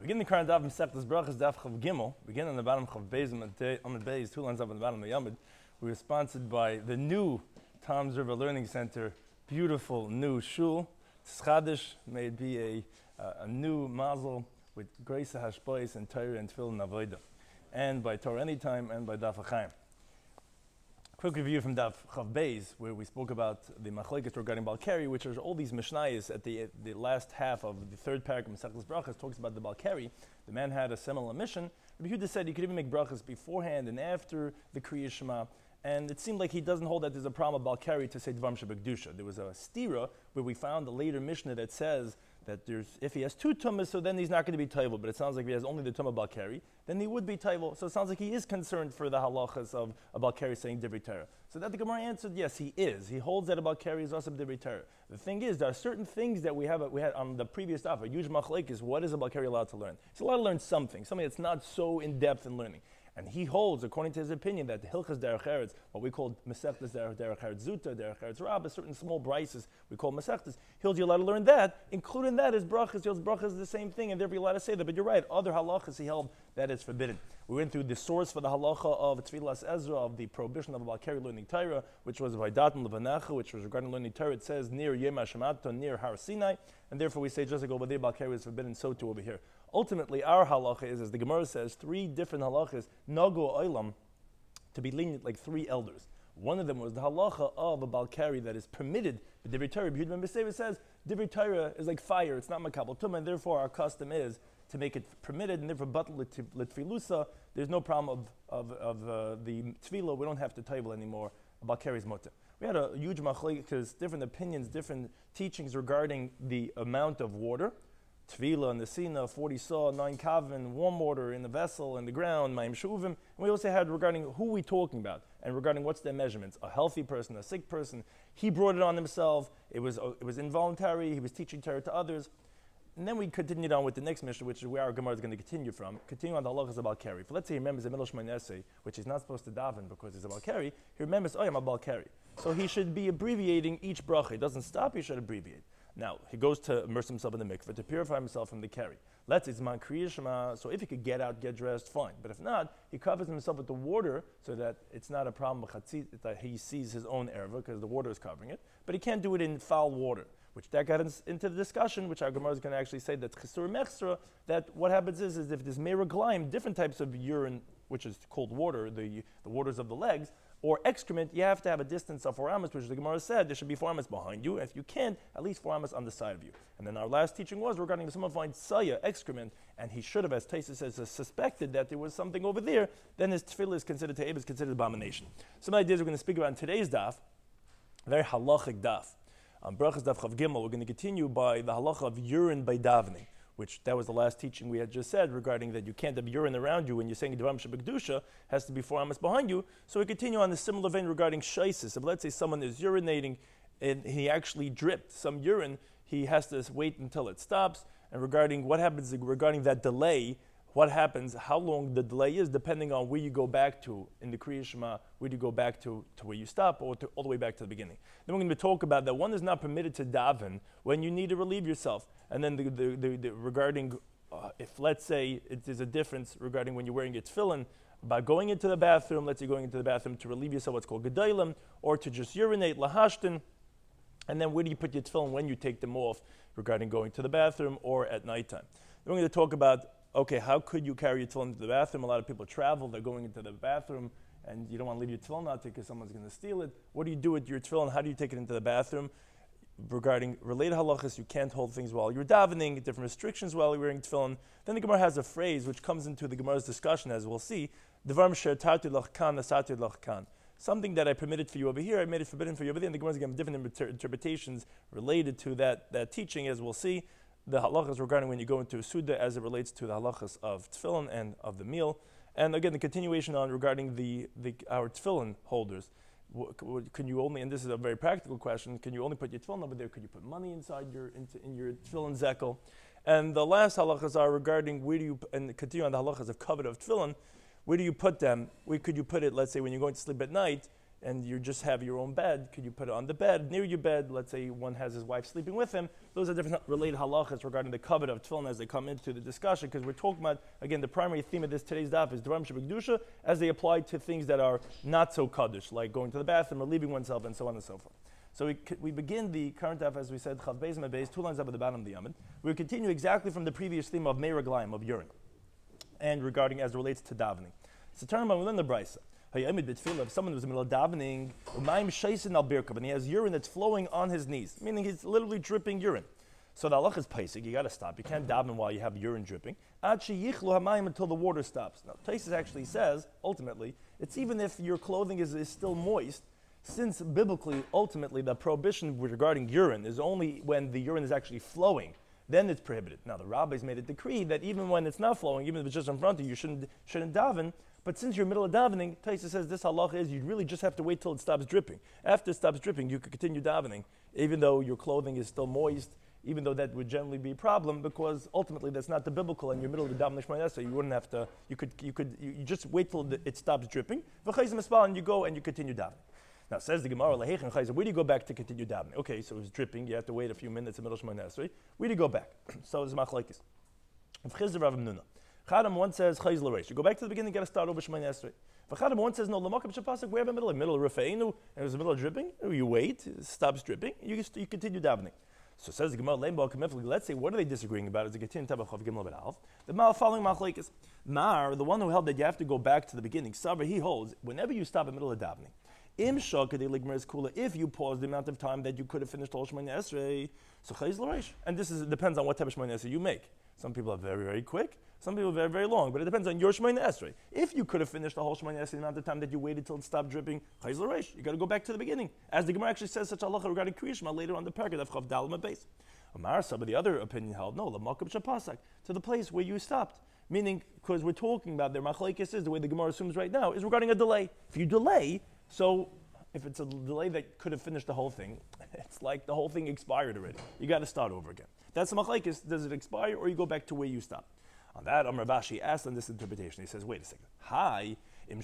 Begin the current daf Masechtas Brachas daf Chav Gimel. Begin on the bottom Chav Beis Amud Beis, 2 lines up on the bottom of Yamud. We were sponsored by the new Tom's River Learning Center, beautiful new shul. Tzchadish, may it be a new mazel with grace hashpois and Torah and Tefillah and Avodah, and by Torah Anytime and by Daf HaChaim. Quick review from Daf Chav Beis, where we spoke about the machlekes regarding Balkari, which are all these mishnayos at the last half of the third paragraph of Masechtas Brachas talks about the Balkari. The man had a similar mission. Rabbi Yehuda said you could even make brachas beforehand and after the Kriya Shema, and it seemed like he doesn't hold that there's a problem of Balkari to say Dvarim Shebekdusha. There was a stira where we found a later Mishnah that says that if he has two tumas, so then he's not going to be tayvel. But it sounds like if he has only the tumah balkari, then he would be tayvel. So it sounds like he is concerned for the halachas of a balkari saying divrei Torah. So that the Gemara answered, yes, he is. He holds that a balkari is also divrei Torah. The thing is, there are certain things that we had on the previous daf, a huge machlek is what is a balkari allowed to learn? He's allowed to learn something that's not so in depth in learning. And he holds, according to his opinion, that the Hilchas Derech Eretz, what we call Masechtas Derech Eretz Zuta, Derech Eretz Rabbah, certain small brises we call Masechtas, he holds you allowed to learn that, including that is brachas. He holds brachas is the same thing, and therefore you're allowed to say that. But you're right, other halachas he held that is forbidden. We went through the source for the halacha of Tfilas Ezra, of the prohibition of a Balkari learning Torah, which was Vaidat and Levanacha, which was regarding learning Torah. It says near Yom HaShemato, near Har Sinai, and therefore we say just like over there Balkari is forbidden, so too over here. Ultimately, our halacha is, as the Gemara says, three different halachas, nagu olam, to be lenient like three elders. One of them was the halacha of a balkari that is permitted. The divrei Torah, Yehuda ben Beseva says, divrei Torah is like fire, it's not makabel tumah, and therefore our custom is to make it permitted, and therefore batal litfilusa, there's no problem of the tefillah, we don't have to table anymore, a balkari is mutter. We had a huge machlekes, different opinions, different teachings regarding the amount of water. Tvila and the Sina, 40 saw, 9 kavin, warm water in the vessel, in the ground, ma'im shuvim. And we also had regarding who we talking about and regarding what's their measurements. A healthy person, a sick person. He brought it on himself. It was involuntary. He was teaching Torah to others. And then we continued on with the next mission, which is where our Gemara is going to continue from. Continue on the halachas about Balkari. Let's say he remembers the middle Shemon essay, which he's not supposed to daven because he's a Balkari. He remembers, I'm a Balkari. So he should be abbreviating each bracha. He doesn't stop, he should abbreviate. Now, he goes to immerse himself in the mikveh to purify himself from the carry. Let's say it's man kriya shema, so if he could get out, get dressed, fine. But if not, he covers himself with the water so that it's not a problem that he sees his own erva because the water is covering it. But he can't do it in foul water, which that got into the discussion, which our Gemara is going to actually say that chesur mechsra, that what happens is if there's meraglaim, different types of urine, which is called water, the waters of the legs, or excrement, you have to have a distance of 4 amos, which the Gemara said there should be 4 amos behind you. If you can't, at least 4 amos on the side of you. And then our last teaching was regarding if someone finds saya, excrement, and he should have, as Taisa says, suspected that there was something over there, then his tefillah is considered ta'ib, is considered abomination. Some ideas we're going to speak about in today's daf, a very halachic daf. On Brachas daf Chav Gimel, we're going to continue by the halacha of urine by davening, which that was the last teaching we had just said regarding that you can't have urine around you when you're saying Dvarim Shebekdusha, has to be 4 amos behind you. So we continue on the similar vein regarding shaisis. If let's say someone is urinating and he actually dripped some urine, he has to wait until it stops. And regarding what happens regarding that delay, what happens, how long the delay is, depending on where you go back to in the Kriya Shema, where do you go back to where you stop, or all the way back to the beginning. Then we're going to talk about that one is not permitted to daven when you need to relieve yourself. And then regarding, if let's say it is a difference regarding when you're wearing your tefillin, about going into the bathroom, let's say going into the bathroom to relieve yourself, what's called gedailim, or to just urinate, lahashtin. And then where do you put your tefillin when you take them off regarding going to the bathroom or at nighttime. Then we're going to talk about, okay, how could you carry your tefillin into the bathroom? A lot of people travel, they're going into the bathroom, and you don't want to leave your tefillin out there because someone's going to steal it. What do you do with your tefillin? How do you take it into the bathroom? Regarding related halachas, you can't hold things while you're davening, different restrictions while you're wearing tefillin. Then the Gemara has a phrase which comes into the Gemara's discussion, as we'll see, Devarim she'tartu lachkan, asatu lachkan. Something that I permitted for you over here, I made it forbidden for you over there. And the Gemara is going to have different interpretations related to that teaching, as we'll see. The halachas regarding when you go into a suda as it relates to the halachas of tefillin and of the meal. And again, the continuation on regarding our tefillin holders. Can you only, and this is a very practical question, can you only put your tefillin over there? Could you put money inside in your tefillin zekel? And the last halachas are regarding where do you, and continue on the halachas of covet of tefillin, where do you put them? Where could you put it, let's say when you're going to sleep at night, and you just have your own bed, could you put it on the bed, near your bed? Let's say one has his wife sleeping with him. Those are different related halachas regarding the covet of tefillin as they come into the discussion, because we're talking about, again, the primary theme of this today's daf is Dvarim Shebekdusha as they apply to things that are not so kaddish, like going to the bathroom or leaving oneself and so on and so forth. So we begin the current daf, as we said, Chav Beis and Beis, 2 lines up at the bottom of the Yamid. We continue exactly from the previous theme of Meiraglaim, of urine, and regarding as it relates to davening. So turn about within the Brisa. If someone was in the middle of davening, and he has urine that's flowing on his knees, meaning he's literally dripping urine. So the halach is paisik, you got to stop. You can't daven while you have urine dripping. Until the water stops. Now, Taisus actually says, ultimately, it's even if your clothing is still moist, since biblically, ultimately, the prohibition regarding urine is only when the urine is actually flowing. Then it's prohibited. Now, the rabbis made a decree that even when it's not flowing, even if it's just in front of you, you shouldn't daven. But since you're in the middle of davening, Taisa says this halach is you really just have to wait till it stops dripping. After it stops dripping, you could continue davening, even though your clothing is still moist, even though that would generally be a problem, because ultimately that's not the biblical, and you're in the middle of the davening Shema Yisrael, you wouldn't have to, you just wait till it stops dripping, and you go and you continue davening. Now, says the Gemara, where do you go back to continue davening? Okay, so it's dripping, you have to wait a few minutes in the middle of Shema Yisrael. Where do you go back? So it's machlekes. Chadam one says chayz l'reish. You go back to the beginning, you got to start over Shemay Esrei. Chadam one says no l'makam shapasik. We're in the middle of rafeinu, and there's a middle of dripping. You wait, it stops dripping. You continue davening. So says the Gemara leimba kamiflik. Let's say what are they disagreeing about? Is it continue tabachav gimel bet alf? The mal following machlekes. Mar, the one who held that you have to go back to the beginning. Sabra, he holds whenever you stop in the middle of davening. Im shakadei ligmer kula. If you pause the amount of time that you could have finished all Shemay Esrei, so chayz l'reish. And this depends on what type of Shemay Esrei you make. Some people are very, very quick. Some people are very, very long. But it depends on your Shemay Esrei. If you could have finished the whole Shemay Esrei in the amount of time that you waited till it stopped dripping, chayz l'reish. You got to go back to the beginning. As the Gemara actually says such halacha regarding Kriya Shema later on the paragraph of Chav Dalet Beis. Amar, some of the other opinion held, no, l'makam shapasak, to the place where you stopped. Meaning, because we're talking about their machlekes is, the way the Gemara assumes right now, is regarding a delay. If you delay, so if it's a delay that could have finished the whole thing, it's like the whole thing expired already. You got to start over again. That's the machlekes. Does it expire or you go back to where you stopped? On that, Amar Bashi asked on this interpretation. He says, wait a second. Hi,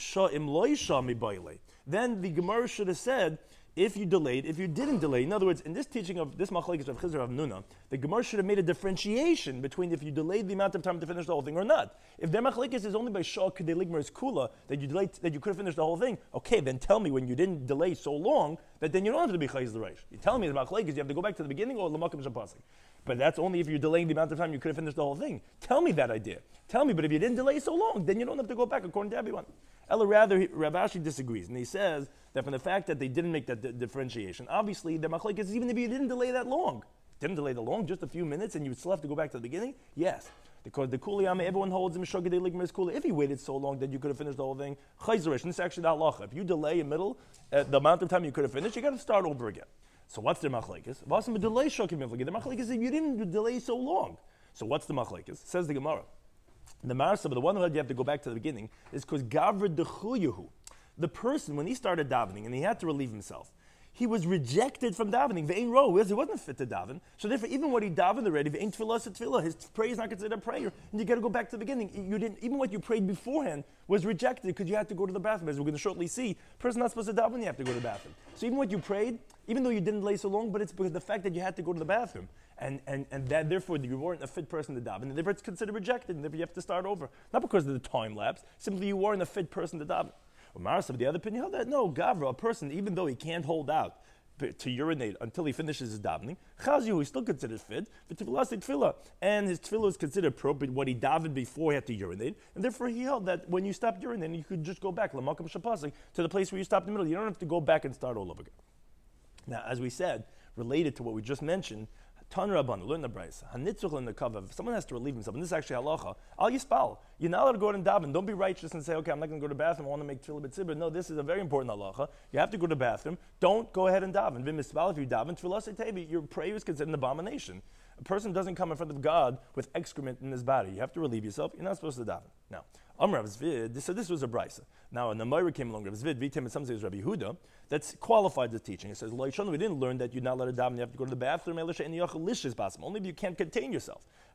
im lo isha mi baile. Then the Gemara should have said, if you delayed, if you didn't delay. In other words, in this teaching of this machlekes of Chizr of Nuna, the Gemara should have made a differentiation between if you delayed the amount of time to finish the whole thing or not. If their machlekes is only by shah kedei ligmer's kula that you delayed, that you could have finished the whole thing, okay, then tell me when you didn't delay so long that then you don't have to be chayz l'reish. You tell me the machlekes you have to go back to the beginning or l'makam shapasik. But that's only if you're delaying the amount of time you could have finished the whole thing. Tell me that idea. Tell me, but if you didn't delay so long, then you don't have to go back according to everyone. Ella rather, Rav Ashi disagrees, and he says that from the fact that they didn't make that differentiation, obviously the machlekes is even if you didn't delay that long, just a few minutes, and you would still have to go back to the beginning. Yes, because the kuliyama everyone holds him shogedei ligmer kula. If he waited so long that you could have finished the whole thing, chayzerish. And this is actually the halacha. If you delay in middle, the amount of time you could have finished, you got to start over again. So what's their machlekes? The machlekes is if you didn't delay so long. So what's the machlekes? Says the Gemara. The Marsa, the one who had you have to go back to the beginning, is because Gavra Dechuyahu. The person, when he started davening and he had to relieve himself, he was rejected from davening. Ve'ein ro, he wasn't fit to daven. So therefore, even what he davened already, ve'ein tefillah se tefillah, his prayer is not considered a prayer. And you got to go back to the beginning. You didn't, even what you prayed beforehand was rejected because you had to go to the bathroom. As we're going to shortly see, a person's not supposed to daven, you have to go to the bathroom. So even what you prayed, even though you didn't delay so long, but it's because of the fact that you had to go to the bathroom. And that therefore you weren't a fit person to daven. And therefore it's considered rejected, and therefore you have to start over. Not because of the time lapse, simply you weren't a fit person to daven. Marsa, the other opinion held that no, Gavra, a person, even though he can't hold out to urinate until he finishes his davening, Chaziu, he's still considered fit, but tefillah, and his tefillah is considered appropriate, what he davened before he had to urinate, and therefore he held that when you stopped urinating, you could just go back, l'makam shapasik, to the place where you stopped in the middle. You don't have to go back and start all over again. Now, as we said, related to what we just mentioned, Tan Rabban, learn the Brisa. Hanitzuk in the kavav. Someone has to relieve himself, and this is actually halacha. Al yispal. You're not allowed to go out and daven. Don't be righteous and say, okay, I'm not going to go to the bathroom. I want to make tefillah b'tzibur. No, this is a very important halacha. You have to go to the bathroom. Don't go ahead and daven. V'mispal, if you daven, tefillah setevi, your prayer is considered an abomination. A person doesn't come in front of God with excrement in his body. You have to relieve yourself. You're not supposed to daven. Now, Rav Zvid, so this was a brisa. Now, an Amora came along, Rav Zvid, Vitim, and some say it was Rabbi Yehuda, that's qualified the teaching. It says, we didn't learn that you're not allowed to daven, you have to go to the bathroom, only if you can't contain yourself.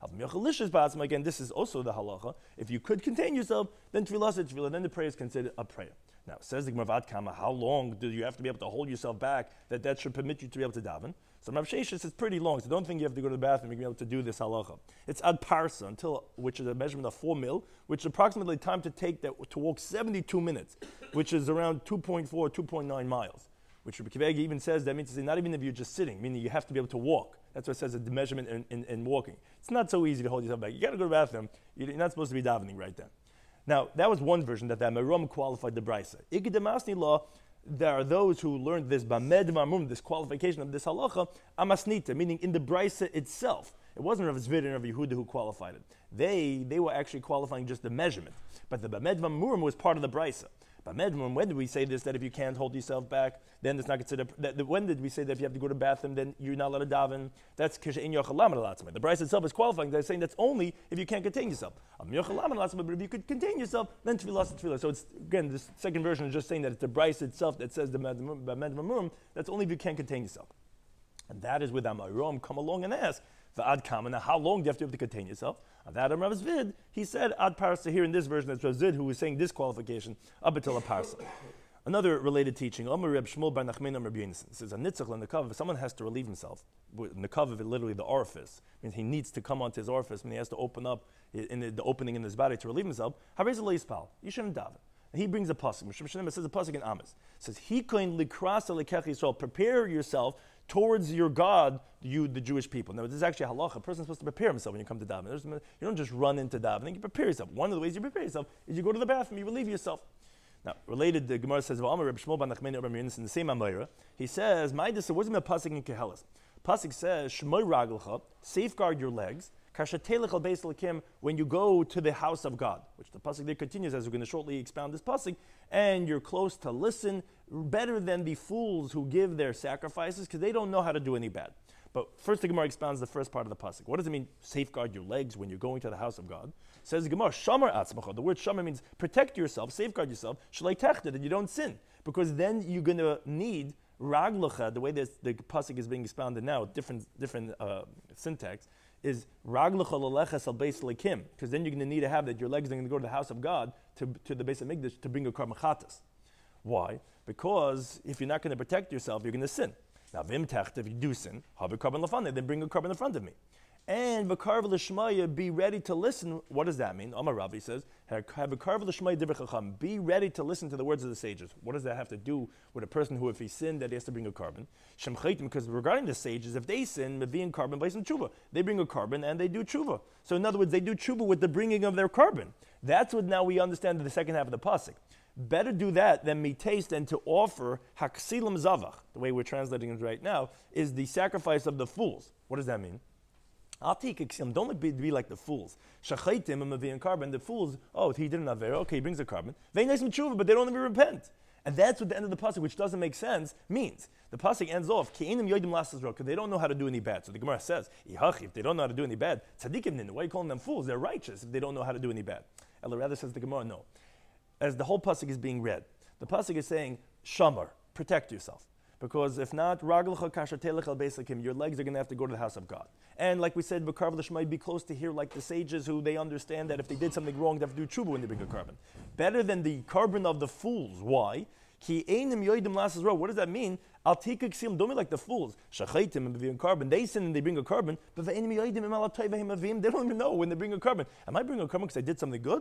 Again, this is also the halacha. If you could contain yourself, then tefillah, then the prayer is considered a prayer. Now, says the Gemara Vad Kama, how long do you have to be able to hold yourself back that should permit you to be able to daven? So Rav Sheshes says it's pretty long, so don't think you have to go to the bathroom to be able to do this halacha. It's ad parsa, which is a measurement of 4 mil, which is approximately time to take to walk 72 minutes, which is around 2.4, 2.9 miles. Which Rabbi Akiva even says that means to say not even if you're just sitting, meaning you have to be able to walk. That's what it says the measurement in walking. It's not so easy to hold yourself back. You got to go to the bathroom. You're not supposed to be davening right then. Now, that was one version that the Merom qualified the Brisa. Ikedemasni law, there are those who learned this Bamed Mamum, this qualification of this halacha, amasnita, meaning in the Brisa itself. It wasn't Rav Zvid and Rav Yehuda who qualified it. They were actually qualifying just the measurement. But the Bamed Mamum was part of the Brisa. When did we say this, that if you can't hold yourself back, then it's not considered, when did we say that if you have to go to the bathroom, then you're not allowed to daven? That's kisha in yochalam alatzma. The Brisa itself is qualifying. They're saying that's only if you can't contain yourself. But if you could contain yourself, then tefillah is tefillah. So it's, again, this second version is just saying that it's the Brisa itself that says the Bamed Mamum, that's only if you can't contain yourself. And that is where the Amayrom come along and ask, V'ad kama, now how long do you have to be able to contain yourself? And that Rav Zvid, he said ad parsa here in this version. That's Rav Zvid who was saying this qualification up until a parsa. Another related teaching, Amar Reb Shmuel bar Nachman Amar Rabbi Yonasan, says a nitzach l'nekav, if someone has to relieve himself, nekav literally the orifice, means he needs to come onto his orifice, he has to open up in the opening in his body to relieve himself. Harei lo yispal, you shouldn't daven. And he brings a pasuk. It says a pasuk in Amos. It says, Hikoin likrasa lekech Yisrael, prepare yourself towards your God, you, the Jewish people. Now, this is actually a halacha. A person is supposed to prepare himself when you come to davening. You don't just run into davening, you prepare yourself. One of the ways you prepare yourself is you go to the bathroom, you relieve yourself. Now, related, the Gemara says, Reb Shmuel bar Nachman Amar Rabbi Yonasan, in the same Amayra, he says, what's the pasuk in Kehelis? Pasuk says, Shmoy raglcha, safeguard your legs, when you go to the house of God, which the pasuk there continues as we're going to shortly expound this pasuk, and you're close to listen, better than the fools who give their sacrifices because they don't know how to do any bad. But first the Gemara expounds the first part of the pasuk. What does it mean, safeguard your legs when you're going to the house of God? Says the Gemara, shamar atzmacha. The word shamar means protect yourself, safeguard yourself, shalei techta, that you don't sin. Because then you're going to need raglacha, the way the pasuk is being expounded now, different syntax, is raglacha leleches al beis lekim, because then you're going to need to have that your legs are going to go to the house of God, to the Beis Hamikdash, to bring a karban chatas. Why? Because if you're not going to protect yourself, you're going to sin. Now, vim techt, if you do sin, have a karban lefane, then bring a karban in front of me. And v'karv l'shmaya, be ready to listen. What does that mean? Amar Rabbi says, have a karv l'shmaya divrei chacham, be ready to listen to the words of the sages. What does that have to do with a person who, if he sinned, that he has to bring a karban? Shem chaytim, because regarding the sages, if they sin, mevi'in karban based on tshuva. They bring a karban and they do tshuva. So in other words, they do tshuva with the bringing of their karban. That's what now we understand in the second half of the pasuk. Better do that than me taste and to offer haksilim zavach. The way we're translating it right now is the sacrifice of the fools. What does that mean? Don't be like the fools. Shachaitim and mavi'in karban. The fools, he didn't have aver. Okay, he brings a karban. They nice tshuva, but they don't even repent. And that's what the end of the pasuk, which doesn't make sense, means. The pasuk ends off, because they don't know how to do any bad. So the Gemara says, if they don't know how to do any bad, tzaddikim nin, why are you calling them fools? They're righteous if they don't know how to do any bad. Ella rather says the Gemara, no. As the whole pasuk is being read, the pasuk is saying, shamar, protect yourself. Because if not, your legs are going to have to go to the house of God. And like we said, b'karv l'shmai, be close to hear like the sages who they understand that if they did something wrong, they have to do tshuva when they bring a karban. Better than the karban of the fools. Why? What does that mean? Don't be like the fools. Shachaitim and mavi'in karban. They sin and they bring a karban, but they don't even know when they bring a karban. Am I bringing a karban because I did something good?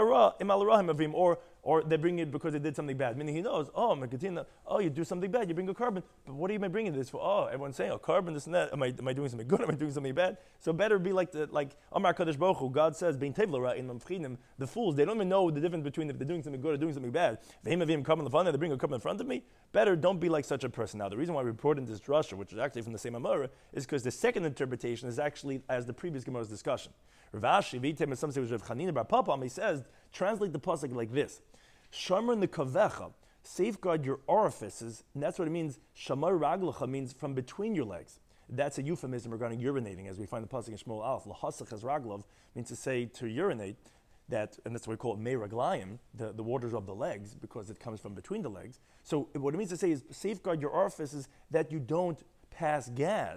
Or they bring it because they did something bad. Meaning he knows, you do something bad, you bring a karban. But what am I bringing this for? Everyone's saying, karban, this and that. Am I doing something good? Am I doing something bad? So better be like Amar Kadosh Baruch Hu. God says, the fools, they don't even know the difference between if they're doing something good or doing something bad. They bring a karban in front of me. Better don't be like such a person. Now, the reason why we report in this drasha, which is actually from the same Amara, is because the second interpretation is actually as the previous Gemara's discussion. Rav Ashi, Vitem, and some say it was Rav Chanina bar Papam, he says, translate the pasuk like this: Shamar nekavecha, safeguard your orifices, and that's what it means. Shamar raglacha means from between your legs. That's a euphemism regarding urinating, as we find the pasuk in Shmuel Aleph. Lahasach has raglov means to say to urinate. That, and that's what we call mei raglayim, the waters of the legs, because it comes from between the legs. So what it means to say is safeguard your orifices that you don't pass gas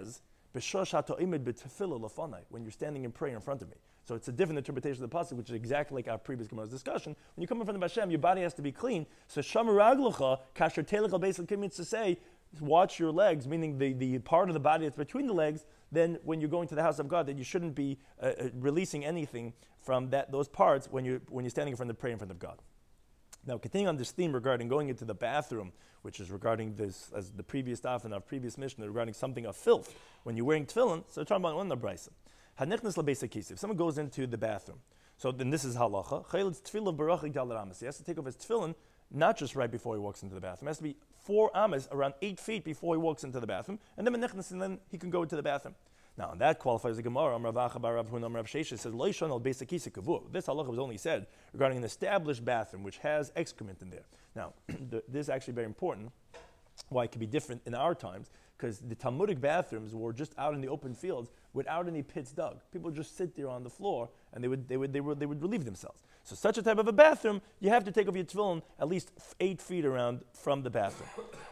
when you're standing in prayer in front of me. So it's a different interpretation of the pasuk, which is exactly like our previous Gemara's discussion. When you come in front of Hashem, your body has to be clean. So Shamar Raglucha, Kasher Telech Al means to say, watch your legs, meaning the part of the body that's between the legs. Then when you're going to the house of God, that you shouldn't be releasing anything from those parts when you're standing in front of prayer in front of God. Now, continuing on this theme regarding going into the bathroom, which is regarding this, as the previous daf in our previous mission, regarding something of filth, when you're wearing tefillin, so we're talking about one of the brisa. If someone goes into the bathroom, so then this is halacha, he has to take off his tefillin, not just right before he walks into the bathroom. It has to be 4 amas, around 8 feet before he walks into the bathroom, and then he can go into the bathroom. Now, and that qualifies the Gemara. Rav Acha bar Rav Huna Rav Sheshes says, Loishon al Beis HaKisei Kavua. This halacha was only said regarding an established bathroom which has excrement in there. Now, this is actually very important. Why it could be different in our times, because the Talmudic bathrooms were just out in the open fields without any pits dug. People would just sit there on the floor and they would relieve themselves. So such a type of a bathroom, you have to take off your tefillin at least 8 feet around from the bathroom.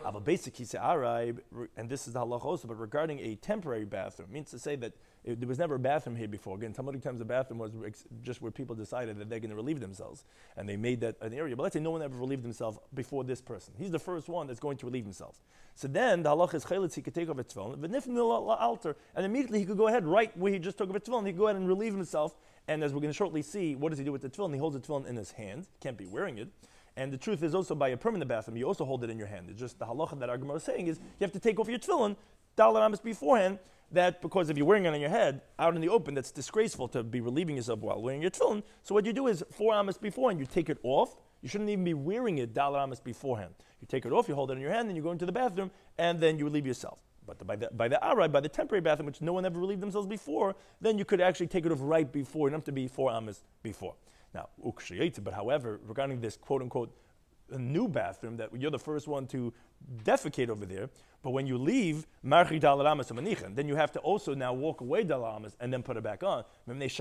And this is the halacha also, but regarding a temporary bathroom, means to say that there was never a bathroom here before. Again, Talmudic times the bathroom was just where people decided that they're going to relieve themselves, and they made that an area. But let's say no one ever relieved himself before this person. He's the first one that's going to relieve himself. So then the halacha is chayletz, he could take off his tefillin, altar, and immediately he could go ahead right where he just took off his tefillin. He could go ahead and relieve himself. And as we're going to shortly see, what does he do with the tefillin? He holds the tefillin in his hand. He can't be wearing it. And the truth is also by a permanent bathroom, you also hold it in your hand. It's just the halacha that our Gemara is saying is you have to take off your tefillin, dalar amas beforehand, that because if you're wearing it on your head, out in the open, that's disgraceful to be relieving yourself while wearing your tefillin. So what you do is 4 amas beforehand, you take it off. You shouldn't even be wearing it dalar amas beforehand. You take it off, you hold it in your hand, then you go into the bathroom, and then you relieve yourself. But by the temporary bathroom, which no one ever relieved themselves before, then you could actually take it off right before. You don't have to be 4 amas before. Now, but however, regarding this quote-unquote new bathroom, that you're the first one to defecate over there, but when you leave, then you have to also now walk away dalamas and then put it back on.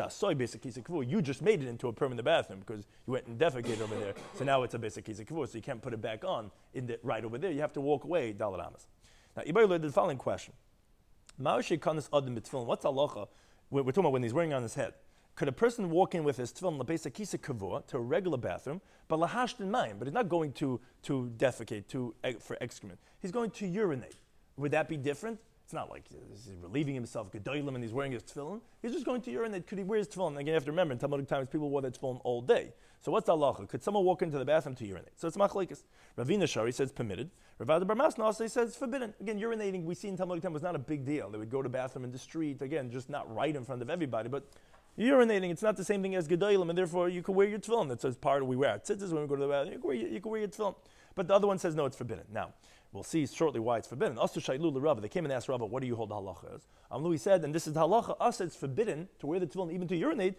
You just made it into a permanent bathroom because you went and defecated over there. So now it's a basic kisa kavua, so you can't put it back on right over there. You have to walk away dalamas. Now, Ibai learned the following question. What's halacha? We're talking about when he's wearing on his head. Could a person walk in with his tefillin lebesa kisa kavua to a regular bathroom, but lahashtin mayim, but he's not going to defecate for excrement. He's going to urinate. Would that be different? It's not like he's relieving himself gedolim and he's wearing his tefillin. He's just going to urinate. Could he wear his tefillin? Again, you have to remember, in Talmudic times, people wore their tefillin all day. So what's the halacha? Could someone walk into the bathroom to urinate? So it's machlekes. Ravina Shari says permitted. Ravada Bar Masna also says forbidden. Again, urinating, we see in Talmudic time was not a big deal. They would go to the bathroom in the street, again, just not right in front of everybody, but urinating, it's not the same thing as gedolim, and therefore you can wear your tefillin. That says part of we wear our tzitzis when we go to the bathroom. You can wear your tefillin. But the other one says no, it's forbidden. Now, we'll see shortly why it's forbidden. Also, Shailu l'Rabba, they came and asked Rabba, what do you hold the halacha as? Louis said, and this is the halacha, us it's forbidden to wear the tefillin, even to urinate.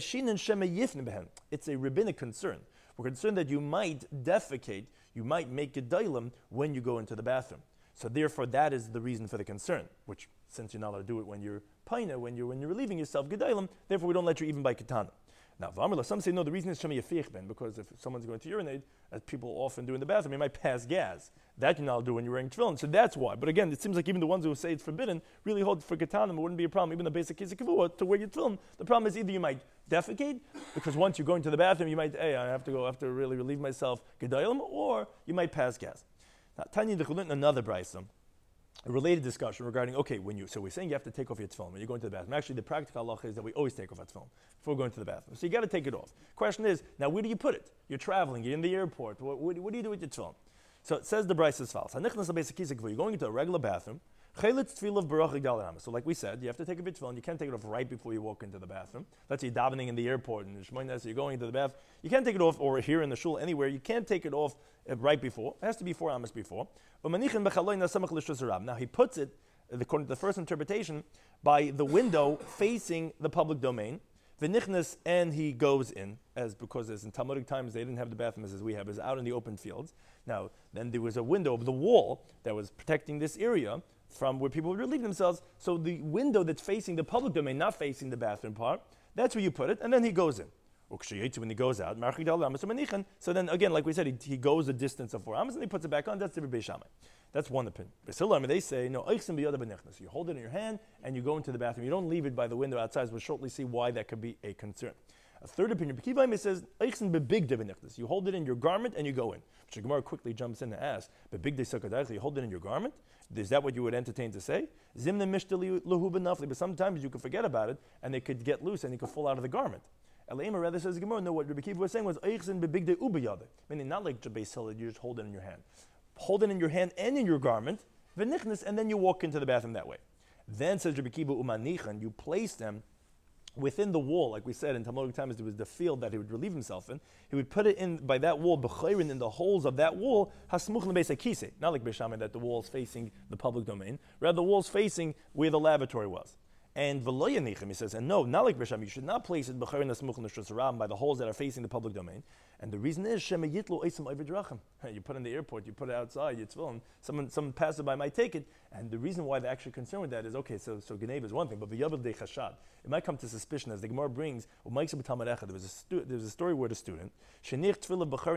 It's a rabbinic concern. We're concerned that you might defecate, you might make gedolim when you go into the bathroom. So therefore, that is the reason for the concern, which, since you're not allowed to do it when you're paina, when you're relieving yourself, gedolim, therefore we don't let you even by katana. Now, some say no, the reason is shema yafich ben, because if someone's going to urinate, as people often do in the bathroom, you might pass gas. That you're not allowed to do when you're wearing tefillin, so that's why. But again, it seems like even the ones who say it's forbidden really hold for katana, it wouldn't be a problem, even the basic kisa kavua, to wear your tefillin. The problem is either you might defecate, because once you're going to the bathroom, you might, I have to really relieve myself, gedolim, or you might pass gas. Now, Tanya Dechulit, another brayso, a related discussion regarding, so we're saying you have to take off your tefillin when you're going to the bathroom. Actually, the practical halacha is that we always take off our tefillin before going to the bathroom. So you got to take it off. Question is, now where do you put it? You're traveling, you're in the airport. What do you do with your tefillin? So it says the Bryce as follows. You're going into a regular bathroom. So like we said, you have to take off your tefillin. You can't take it off right before you walk into the bathroom. Let's say you're davening in the airport and you're going into the bath. You can't take it off, or here in the shul, anywhere. You can't take it off right before. It has to be 4 amas before. Now he puts it, according to the first interpretation, by the window facing the public domain. V'nichnas, and he goes in, because as in Talmudic times they didn't have the bathrooms as we have, it was out in the open fields. Now, then there was a window of the wall that was protecting this area from where people would relieve themselves. So the window that's facing the public domain, not facing the bathroom part, that's where you put it, and then he goes in. When he goes out, so then again, like we said, he goes a distance of 4 amas and he puts it back on. That's the Beis Shammai. That's one opinion. They say, no, you hold it in your hand and you go into the bathroom. You don't leave it by the window outside. We'll shortly see why that could be a concern. A third opinion, Kivaim says, you hold it in your garment and you go in. Which Gemara quickly jumps in and asks, you hold it in your garment? Is that what you would entertain to say? But sometimes you could forget about it and it could get loose and it could fall out of the garment. Elaima rather says Gemara, no, what Rabbi Kiva was saying was, meaning not like Beis Hillel, you just hold it in your hand. Hold it in your hand and in your garment, and then you walk into the bathroom that way. Then says Rabbi Kiva, you place them within the wall, like we said in Talmudic times, there was the field that he would relieve himself in. He would put it in by that wall, b'chayrin, in the holes of that wall, hasmuch l'beis hakisei. Not like Beis Shammai that the wall is facing the public domain. Rather, the wall is facing where the lavatory was. And v'lo yanichem, he says, and no, not like Beis Shammai, you should not place it b'chayrin hasmuch l'shus haram by the holes that are facing the public domain. And the reason is shema yitlu oisem oividrachim. You put it in the airport, you put it outside, you tefillin. Some passerby might take it. And the reason why they're actually concerned with that is, okay, so Geneva is one thing, but v'yavel de chashad. It might come to suspicion, as the Gemara brings, there was a story where the student, so he went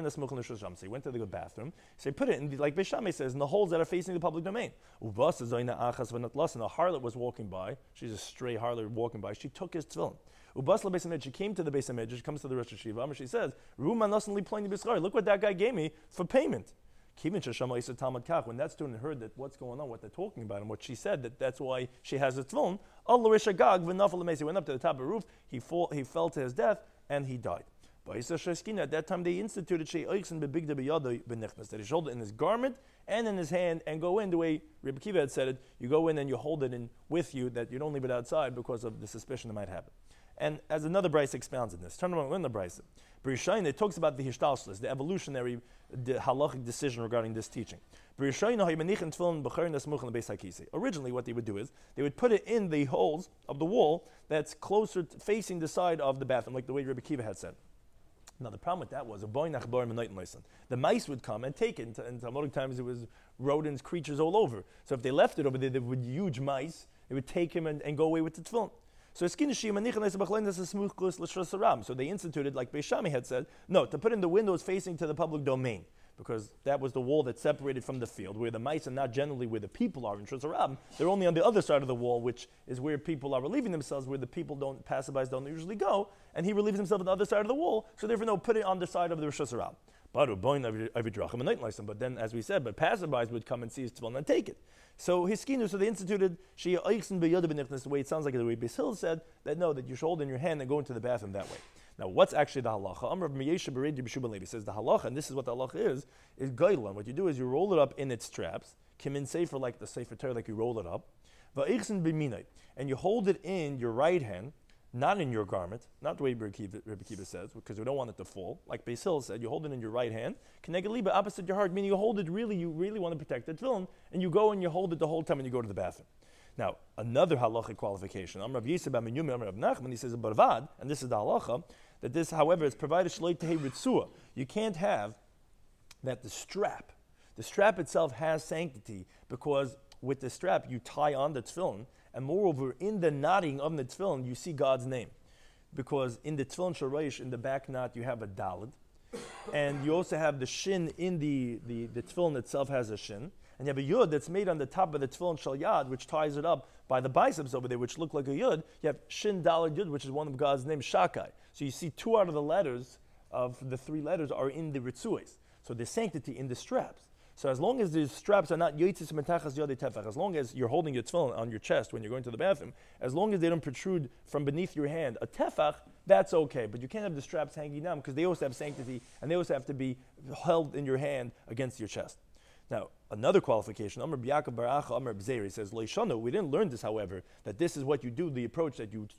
to the bathroom, so he put it in, like Beis Shammai says, in the holes that are facing the public domain. And a harlot was walking by, she's a stray harlot walking by, she took his tefillin. She came to the Beis Hamikdash, she comes to the Rosh Hashiva, and she says, look what that guy gave me for payment. When that student heard that what's going on, what they're talking about, and what she said, that's why she has a tefillin, he went up to the top of the roof, he fell to his death, and he died. At that time they instituted that he should hold it in his garment and in his hand and go in the way Rebbe Kiva had said it. You go in and you hold it in with you, that you don't leave it outside because of the suspicion that might happen. And as another Bryce expounds in this, turn around in the Bryce. B'Rishayin, it talks about the hishtalshlus, the evolutionary halachic decision regarding this teaching. Originally, what they would do is they would put it in the holes of the wall that's closer facing the side of the bathroom, like the way Rebbe Kiva had said. Now the problem with that was the mice would come and take it. In Talmudic times it was rodents, creatures all over. So if they left it over there, there would huge mice. They would take him and go away with the tefillin. So they instituted, like Beis Shammai had said, no, to put in the windows facing to the public domain, because that was the wall that separated from the field, where the mice are not generally where the people are in Shus Harabim. They're only on the other side of the wall, which is where people are relieving themselves, where the passerbys don't usually go, and he relieves himself on the other side of the wall, so therefore no, put it on the side of the Shus Harabim. But then, as we said, passerbys would come and see his tefillin and take it. So his skinu, so they instituted the way it sounds like the way Beis Hillel said, that no, that you should hold in your hand and go into the bathroom that way. Now, what's actually the halacha? Amr of Meyesha Beredi B'Shuban Levi says the halacha, and this is what the halacha is gailan. What you do is you roll it up in its straps, kimin sefer, like the sefer Torah, like you roll it up, and you hold it in your right hand, not in your garment, not the way Rebbe Kiva says, because we don't want it to fall. Like Beis Hillel said, you hold it in your right hand, keneged liba, opposite your heart, meaning you hold it you really want to protect the tefillin, and you go and you hold it the whole time when you go to the bathroom. Now, another halachic qualification, Amr Rav Yisab Aminyum, Amr Rav Nachman, he says, Barvad, and this is the halacha, that this, however, is provided shloi tehei ritzua. You can't have that the strap itself has sanctity, because with the strap you tie on the tefillin, and moreover, in the knotting of the tefillin, you see God's name. Because in the tefillin shoraish, in the back knot, you have a daled. And you also have the shin in the tefillin itself has a shin. And you have a yud that's made on the top of the tefillin shal yad, which ties it up by the biceps over there, which look like a yud. You have shin daled yud, which is one of God's names, Shakai. So you see 2 out of the letters of the 3 letters are in the ritzuos. So there's sanctity in the straps. So as long as the straps are not yotzis metachas yodei tefach, as long as you're holding your tefillin on your chest when you're going to the bathroom, as long as they don't protrude from beneath your hand a tefach, that's okay. But you can't have the straps hanging down, because they also have sanctity and they also have to be held in your hand against your chest. Now, another qualification, Amr B'Yakov Baracha, Amr B'Zeri says, Leishanu, we didn't learn this, however, that this is what you do, the approach that you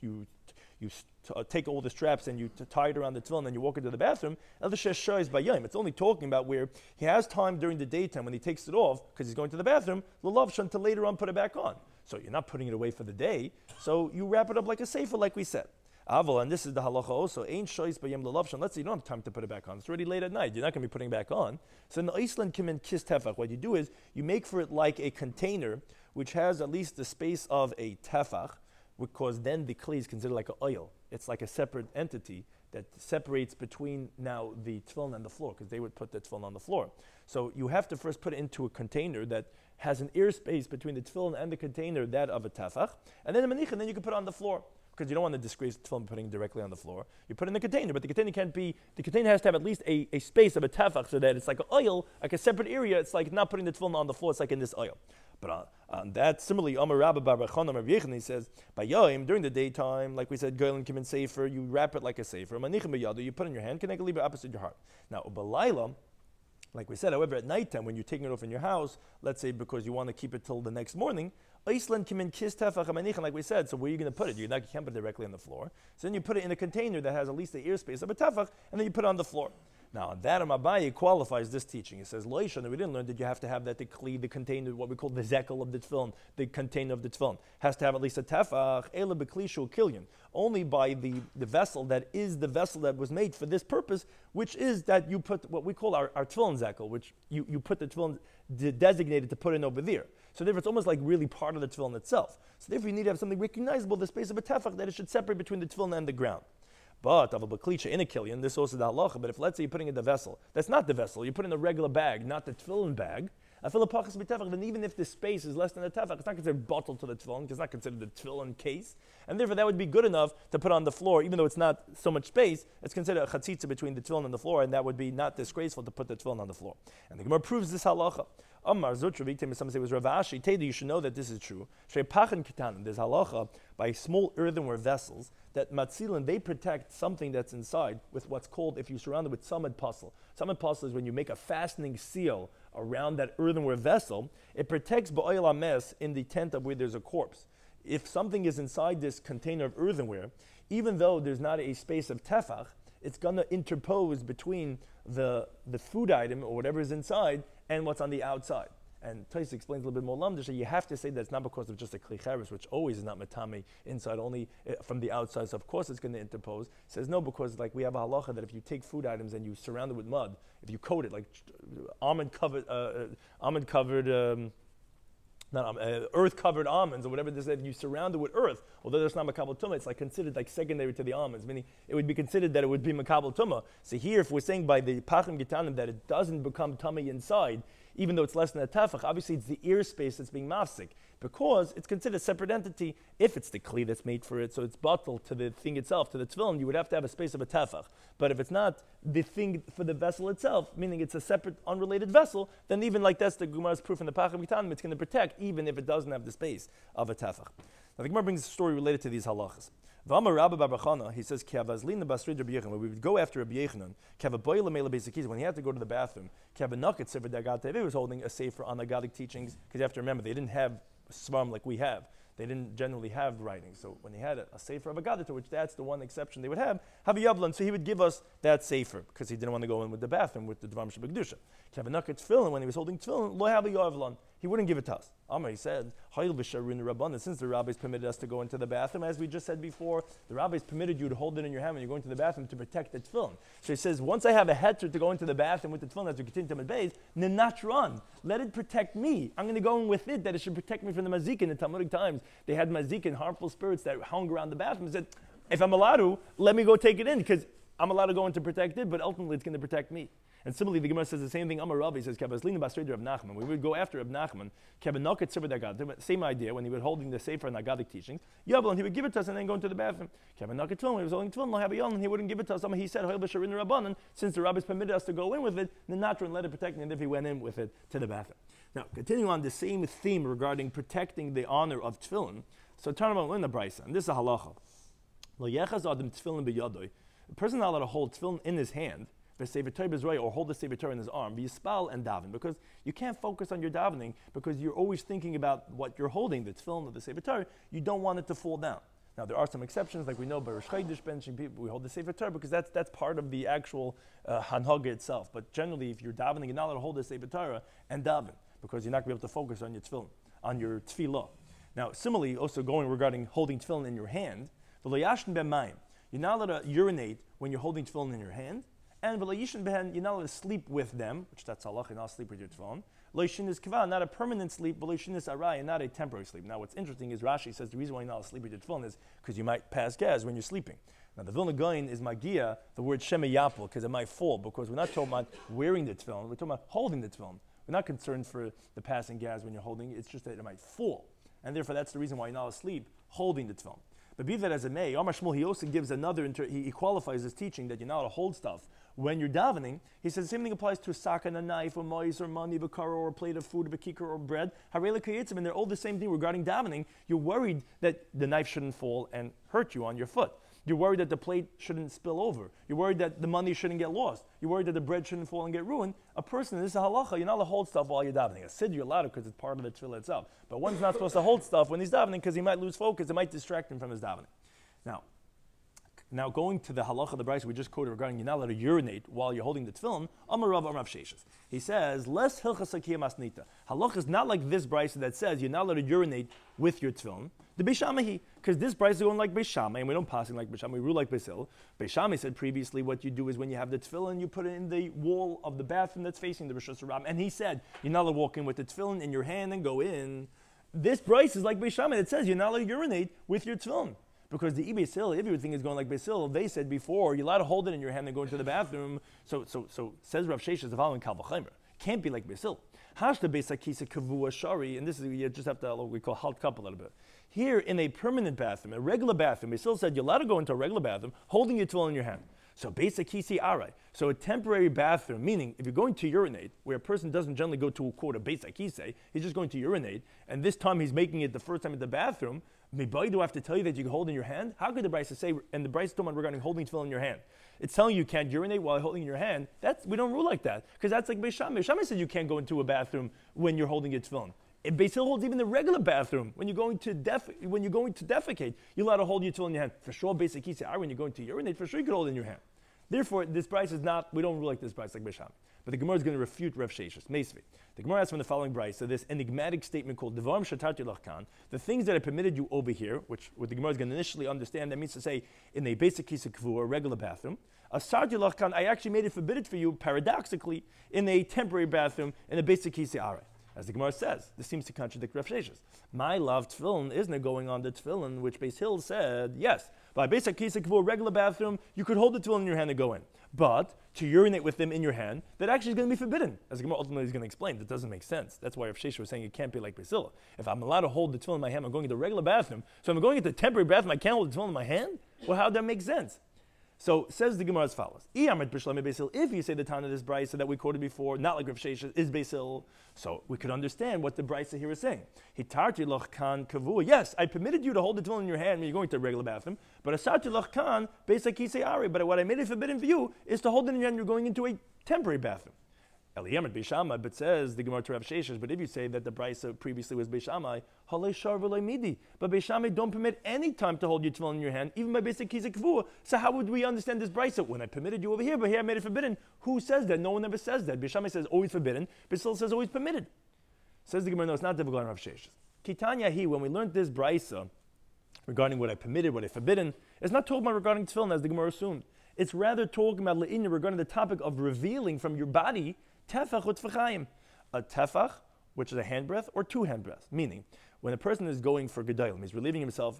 take all the straps and you tie it around the tefillin and you walk into the bathroom. It's only talking about where he has time during the daytime when he takes it off because he's going to the bathroom, l'lavshan, to later on put it back on. So you're not putting it away for the day, so you wrap it up like a sefer, like we said. Aval, and this is the halacha also, ain't shoyis bayem l'lavshan. Let's say you don't have time to put it back on. It's already late at night. You're not going to be putting it back on. So in the Iceland kimin kis tefach, what you do is you make for it like a container which has at least the space of a tefach, because then the kli is considered like an oil. It's like a separate entity that separates between now the tefillin and the floor, because they would put the tefillin on the floor. So you have to first put it into a container that has an airspace between the tefillin and the container, that of a tefach, and then a manichin, then you can put it on the floor, because you don't want to disgrace the tefillin putting it directly on the floor. You put it in the container, but the container has to have at least a space of a tefach, so that it's like an oil, like a separate area. It's like not putting the tefillin on the floor, it's like in this oil. But on that, similarly, Amar Rabba Bar Bachana Rav Yechon, he says, by Yom, during the daytime, like we said, Goylin Kim in Sefer, you wrap it like a Sefer. Manichin b'yadu, you put it in your hand, connect it opposite your heart. Now, Ubalayla, like we said, however, at nighttime, when you're taking it off in your house, let's say because you want to keep it till the next morning, Iceland Kim in Kis Tefach HaManichin, like we said, so where are you going to put it? You can't put it directly on the floor. So then you put it in a container that has at least the airspace of a tefach, and then you put it on the floor. Now, that Abaye qualifies this teaching. He says, Loishan, we didn't learn that you have to have that the container, what we call the zekel of the tefillin, the container of the tefillin, has to have at least a tefach, ele beklishu killian, only by the vessel that is the vessel that was made for this purpose, which is that you put what we call our tefillin zekel, which you put the tefillin designated to put in over there. So therefore, it's almost like really part of the tefillin itself. So therefore, you need to have something recognizable, the space of a tefach, that it should separate between the tefillin and the ground. But of a baklicha in a killian, this also the halacha. But if let's say you're putting in the vessel, that's not the vessel. You put in a regular bag, not the tefillin bag. Then even if the space is less than a tefach, it's not considered bottle to the tefillin. It's not considered the tefillin case, and therefore that would be good enough to put on the floor, even though it's not so much space. It's considered a chatzitza between the tefillin and the floor, and that would be not disgraceful to put the tefillin on the floor. And the Gemara proves this halacha. Amar Zutra Viktim, some say it was Rav Ashi. Teda, you should know that this is true. Shepachin Kitanim, there's halacha by small earthenware vessels that matzilin, they protect something that's inside with what's called, if you surround it with samad puzzle. Samad puzzle is when you make a fastening seal around that earthenware vessel. It protects ba'oil ames in the tent of where there's a corpse. If something is inside this container of earthenware, even though there's not a space of tefach, it's going to interpose between the food item or whatever is inside and what's on the outside. And Tais explains a little bit more lamdish that you have to say that it's not because of just a klicheres, which always is not matame inside, only from the outside. So of course it's going to interpose. It says no, because like we have a halacha that if you take food items and you surround it with mud, if you coat it like earth-covered almonds or whatever they said, you surround it with earth, although there's not makabel tumah, it's like considered like secondary to the almonds, meaning it would be considered that it would be makabel tumah. So here, if we're saying by the pachim gitanim that it doesn't become tummy inside, even though it's less than a tefach, obviously it's the ear space that's being mafsik, because it's considered a separate entity if it's the kli that's made for it, so it's bottled to the thing itself, to the tefillin, you would have to have a space of a tefach. But if it's not the thing for the vessel itself, meaning it's a separate, unrelated vessel, then even like that's the Gemara's proof in the Pachim Gitanim, it's going to protect even if it doesn't have the space of a tefach. Now the Gemara brings a story related to these halachas. V'amar Rabba Bar Bachana, he says, when we would go after Rabbi Yechanan, when he had to go to the bathroom, he was holding a sefer on Agadic teachings, because you have to remember, they didn't have svarim like we have. They didn't generally have writing. So when he had a sefer of Agadah, which that's the one exception they would have Yavlan, so he would give us that sefer, because he didn't want to go in with the bathroom with the Dvarim Shebekdusha. Kavanakit tefillin, when he was holding tefillin, lo have Yavlan, he wouldn't give it to us. Amar, he said, since the rabbis permitted us to go into the bathroom, as we just said before, the rabbis permitted you to hold it in your hand when you're going to the bathroom to protect the tefillin. So he says, once I have a heter to go into the bathroom with the tefillin as we continue to Beis, nenatron, let it protect me. I'm going to go in with it, that it should protect me from the mazik. In the Talmudic times, they had mazik and harmful spirits that hung around the bathroom and said, if I'm allowed to, let me go take it in, because I'm allowed to go in to protect it, but ultimately it's going to protect me. And similarly, the Gemara says the same thing. Amar Rabbi says, "Kabaslina basrei Rav Nachman." We would go after Rav Nachman. Kabanoket sefer dagad. Same idea. When he was holding the sefer and Agadic teachings, Yablon, he would give it to us and then go into the bathroom. Kabanoket tefillin. When he was holding tefillin, lo have a he wouldn't give it to us. He said, "Hoil b'sharin rabbanan." Since the rabbis permitted us to go in with it, the natron let it protect me, and if he went in with it to the bathroom. Now, continuing on the same theme regarding protecting the honor of tefillin. So, turn about in the brisa, and this is a halacha. Lo yechaz adam tefillin b'yadoy. A person not allowed to hold tefillin in his hand, or hold the Sefer Torah in his arm, yispal and daven, because you can't focus on your davening because you're always thinking about what you're holding, the tefillin of the Sefer Torah. You don't want it to fall down. Now there are some exceptions, like we know by Rosh Chodesh benching people, we hold the Sefer Torah because that's part of the actual hanhaga itself. But generally, if you're davening, you're not allowed to hold the Sefer Torah and daven because you're not going to be able to focus on your tefillin, on your tefillah. Now, similarly, also going regarding holding tefillin in your hand, you're not allowed to urinate when you're holding tefillin in your hand. And you're not allowed to sleep with them, which that's halach, you're not sleep with your tefillin. Loishin is kava, not a permanent sleep, but loishin is arai, and not a temporary sleep. Now, what's interesting is Rashi says the reason why you're not allowed to sleep with your tefillin is because you might pass gas when you're sleeping. Now the Vilna Gaon is magia, the word Shema Yapel, because it might fall, because we're not talking about wearing the tefillin, we're talking about holding the tefillin. We're not concerned for the passing gas when you're holding it, it's just that it might fall. And therefore that's the reason why you're not asleep holding the tefillin. But be that as it may, Amar Shmuel, he also gives another, he qualifies his teaching that you're not allowed to hold stuff when you're davening. He says the same thing applies to a sock and a knife, or mois, or money, bakara, or a plate of food, a kikar, or bread. Harele kayetzim, and they're all the same thing regarding davening. You're worried that the knife shouldn't fall and hurt you on your foot. You're worried that the plate shouldn't spill over. You're worried that the money shouldn't get lost. You're worried that the bread shouldn't fall and get ruined. A person, this is a halacha, you're not allowed to hold stuff while you're davening. A siddur, you're allowed to because it's part of the tefillah itself. But one's not supposed to hold stuff when he's davening because he might lose focus. It might distract him from his davening. Now going to the halacha of the brayso we just quoted regarding you're not allowed to urinate while you're holding the tefillin, Amar Rav Sheshes. He says, less hilchas hakiyah masnita. Halacha is not like this brayso that says you're not allowed to urinate with your tefillin. The Beis Shammai, because this brayso is going like Beis Shammai, and we don't pass it like Beis Shammai, we rule like Beis Hillel. Beis Shammai said previously what you do is when you have the tefillin, you put it in the wall of the bathroom that's facing the Rishus Harabim. And he said, you're not allowed to walk in with the tefillin in your hand and go in. This brayso is like Beis Shammai that says you're not allowed to urinate with your tefillin. Because the Beis Hillel, if everything is going like Beis Hillel, they said before, you're allowed to hold it in your hand and go into the bathroom. So says Rav Sheshes, the following Kal V'chaimer. Can't be like Beis Hillel. Hashta Beis HaKisa Kavua Shari, and this is, you just have to, we call halt cup a little bit. Here, in a permanent bathroom, a regular bathroom, Beis Hillel said you're allowed to go into a regular bathroom, holding your tefillin in your hand. So Beis HaKisi Arai. So a temporary bathroom, meaning if you're going to urinate, where a person doesn't generally go to, quote, a Beis HaKisi, he's just going to urinate, and this time he's making it the first time at the bathroom, maybe do I have to tell you that you can hold in your hand? How could the brayso say, and the brayso talking about regarding holding tefillin in your hand? It's telling you can't urinate while holding in your hand. We don't rule like that, because that's like Beis Shammai. Beis Shammai said you can't go into a bathroom when you're holding your tefillin. If Beis Hillel holds even the regular bathroom, when you're going to defecate, you're allowed to hold your tefillin in your hand. For sure, Beis HaKisi, when you're going to urinate, for sure you could hold it in your hand. Therefore, this brayso is not, we don't rule like this brayso like Beis Shammai. But the Gemara is going to refute Rav Sheshes, Meisvi. The Gemara asks from the following brayso, this enigmatic statement called Devarim Shatarti Lachkan, the things that I permitted you over here, which what the Gemara is going to initially understand, that means to say in a basic kisa kavua, a regular bathroom, Asarti Lachkan, I actually made it forbidden for you, paradoxically, in a temporary bathroom, in a basic kisa aray. As the Gemara says, this seems to contradict Rav Sheshes. My love tefillin isn't going on the tefillin, which Beis Hillel said, yes, by basic kisa kavua, a regular bathroom, you could hold the tefillin in your hand and go in. But to urinate with them in your hand, that actually is going to be forbidden. As the Gemara ultimately is going to explain, that doesn't make sense. That's why Rav Sheshes was saying it can't be like Beis Hillel. If I'm allowed to hold the tefillin in my hand, I'm going into the regular bathroom. So if I'm going into the temporary bathroom, I can't hold the tefillin in my hand? Well, how would that make sense? So says the Gemara as follows: if you say the Tana of this brayso that we quoted before, not like Rav Sheshes, is Beis Hillel, so we could understand what the brayso here is saying. Hitarti loch kan kavua. Yes, I permitted you to hold the tefillin in your hand when you're going to a regular bathroom, but asarti loch kan beis hakisei ari. But what I made it forbidden for you is to hold it in your hand when you're going into a temporary bathroom. Eliyamet Beis Shammai, but says the Gemara to Rav Sheshes, but if you say that the brayso previously was Beis Shammai, halei shar v'lei midi. But Beis Shammai don't permit any time to hold your tefillin in your hand, even by basic kisa kavua. So how would we understand this brayso? When I permitted you over here, but here I made it forbidden. Who says that? No one ever says that. Beis Shammai says always forbidden, but still says always permitted. Says the Gemara, no, it's not difficult on Rav Sheshes. Kitanya when we learned this brayso regarding what I permitted, what I forbidden, it's not talking about regarding tefillin as the Gemara assumed. It's rather talking about le'inya regarding the topic of revealing from your body tefach u'tfachayim, a tefach, which is a handbreath, or two handbreaths. Meaning, when a person is going for gedalim, he's relieving himself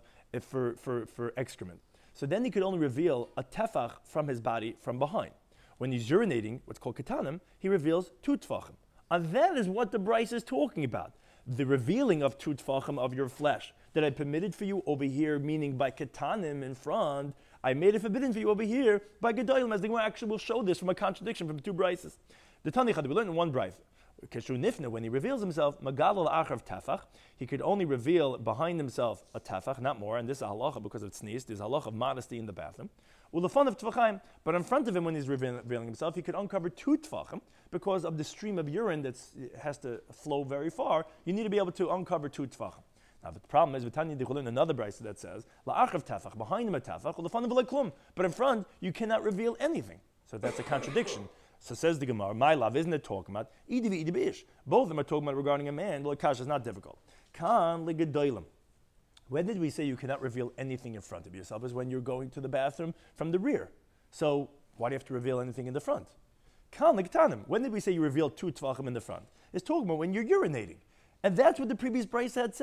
for excrement. So then he could only reveal a tefach from his body from behind. When he's urinating, what's called ketanim, he reveals two tefachim. And that is what the brayso is talking about. The revealing of two tefachim of your flesh that I permitted for you over here, meaning by ketanim in front, I made it forbidden for you over here by gedalim, as the Gemara actually will show this from a contradiction from two braysos. The Tanichad, we learned in one brayso. Keshu Nifna, when he reveals himself, Magal al-Achav Tefach, he could only reveal behind himself a Tefach, not more, and this is a halacha because of tznius, there's a halacha of modesty in the bathroom. The fun of Tefachim, but in front of him when he's revealing himself, he could uncover two Tefachim because of the stream of urine that has to flow very far. You need to be able to uncover two Tefachim. Now the problem is, V'tanya Dichulin, another brayso that says, La'achav Tefach, behind him a Tefach, the fun of Klum, but in front, you cannot reveal anything. So that's a contradiction. So says the Gemara, my love, isn't it talking about Idi v'Idi. Both of them are talking about regarding a man. Well, Kash is not difficult. Kan ligedoilim. When did we say you cannot reveal anything in front of yourself? Is when you're going to the bathroom from the rear. So why do you have to reveal anything in the front? Kan ligtanim. When did we say you reveal two tefachim in the front? It's talking about when you're urinating. And that's what the previous brayso had said.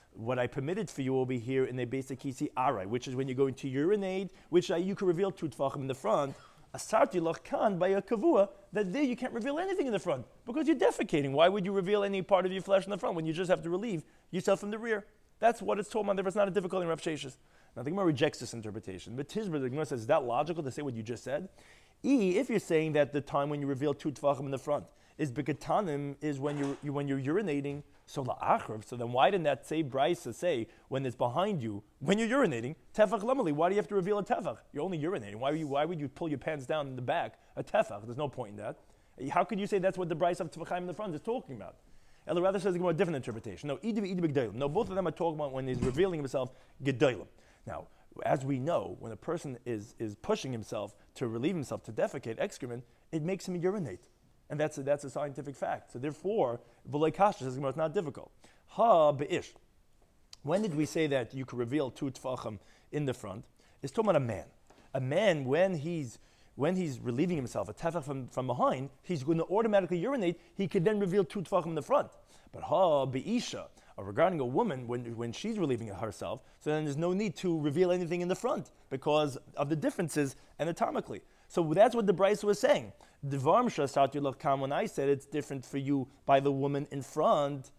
what I permitted for you over here in the basic kisi arai, which is when you're going to urinate, which you can reveal two tfachim in the front. Asarti lach kan by a kavua, that there you can't reveal anything in the front because you're defecating. Why would you reveal any part of your flesh in the front when you just have to relieve yourself from the rear? That's what it's told about. Therefore, it's not a difficulty in Rav Sheshes. Now, the Gemara rejects this interpretation. But Tizra, the Gemara says, is that logical to say what you just said? If you're saying that the time when you reveal two tefachim in the front is bekatanim, is when you're urinating, so la'achrav. So then why didn't that say Brisa say when it's behind you when you're urinating tefach lamali? Why do you have to reveal a tefach? You're only urinating. Why would you pull your pants down in the back? A tefach. There's no point in that. How could you say that's what the Brisa of tefachim in the front is talking about? Ella rather says a different interpretation. No, both of them are talking about when he's revealing himself gedolim. Now, as we know, when a person is pushing himself to relieve himself, to defecate, excrement, it makes him urinate. And that's a scientific fact. So therefore, v'loi kasha says it's not difficult. Ha be'ish. When did we say that you could reveal two tfachim in the front? It's talking about a man. A man, when he's relieving himself, a tefach from behind, he's going to automatically urinate. He could then reveal two tefachim in the front. But ha be'isha, regarding a woman, when she's relieving herself, so then there's no need to reveal anything in the front because of the differences anatomically. So that's what the Brisa was saying. When I said it's different for you by the woman in front,